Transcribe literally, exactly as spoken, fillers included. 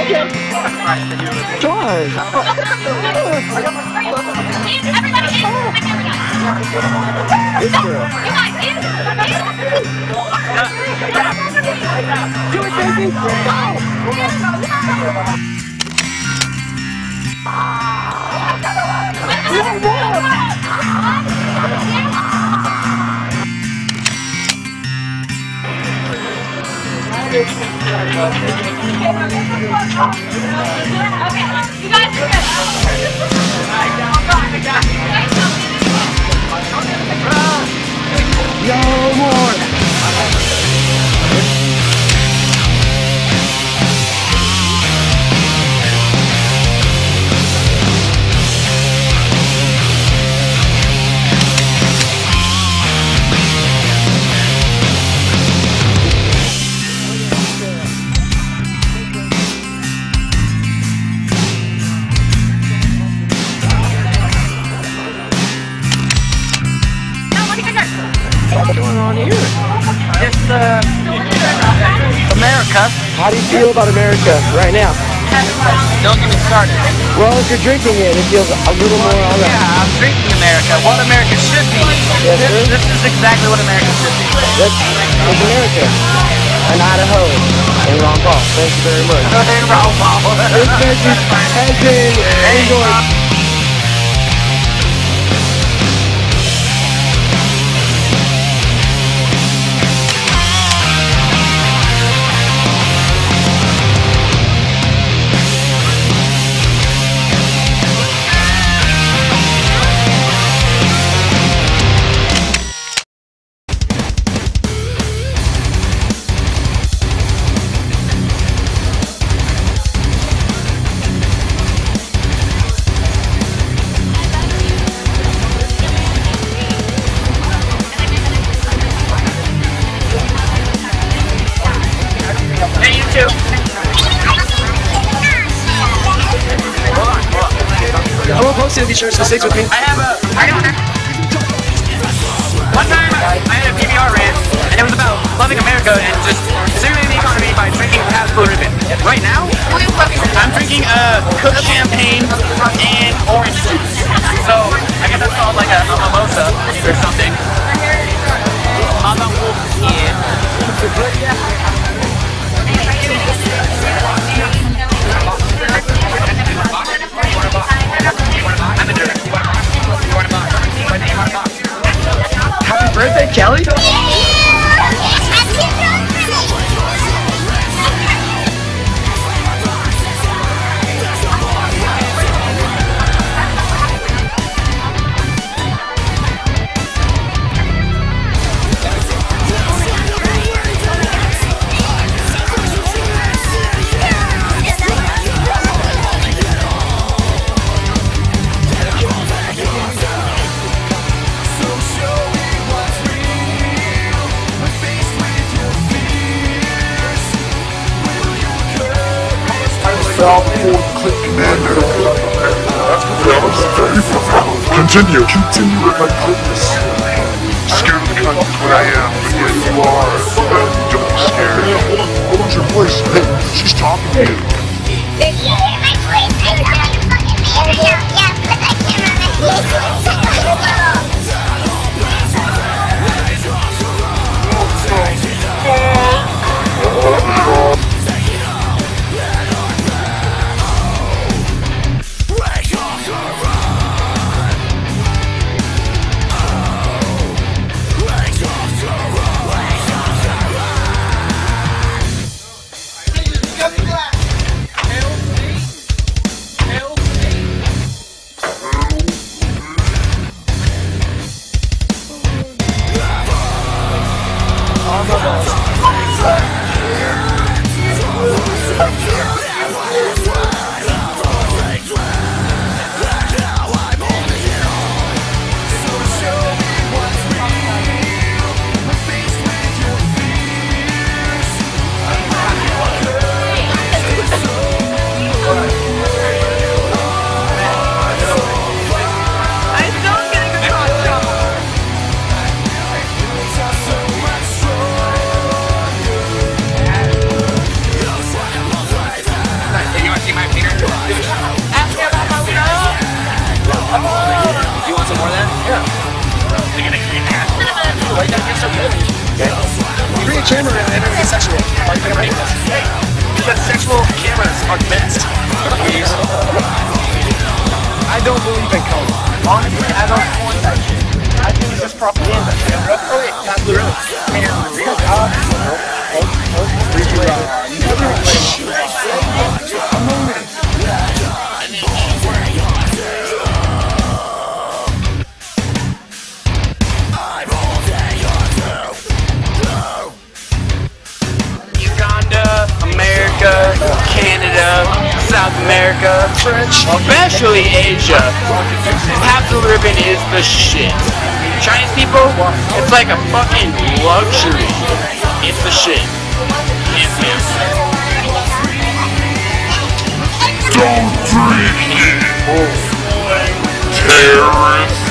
Okay. Drive. Everybody in. This girl. You guys in. Do it, baby. Go. One more. Okay, you guys are good. No more. What's going on here? Just uh, America. How do you feel about America right now? Don't get me started. Well, if you're drinking it, it feels a little more all right. Yeah, I'm drinking America. What America should be. Yes, this, sir. this is exactly what America should be. That's, that's America. And Idaho. And Ron Paul. Thank you very much. And Ron Paul. This message has been enjoyed. Hey, you too. I won't post it, be sure, so stick with me. I have a. I don't have. One time I had a P B R rant, and it was about loving America and just stimulating the economy by drinking past blue ribbon. Right now, I'm drinking uh, cooked champagne and orange juice. So I guess that's called like a, a mimosa or something. Mama Wolf, yeah. Happy birthday, Kelly! Click commander. Continue. Continue with my goodness. Scared of the cunt is what I am, but yet you are. Don't be scared. What was your voice? Hey, she's talking to you. Did you hear my voice? I saw you fucking man. Yeah, yeah, put that camera on my head. camera and then it's sexual. Like, hey, because sexual cameras are the best. I don't believe in coma. Honestly, I don't want that shit. I think it's just propaganda. Oh wait, pass the road. Uganda, America, Canada, South America, especially Asia. Half the ribbon is the shit. Chinese people, it's like a fucking luxury. It's the shit. Yes, yes. Don't drink it, terrorist.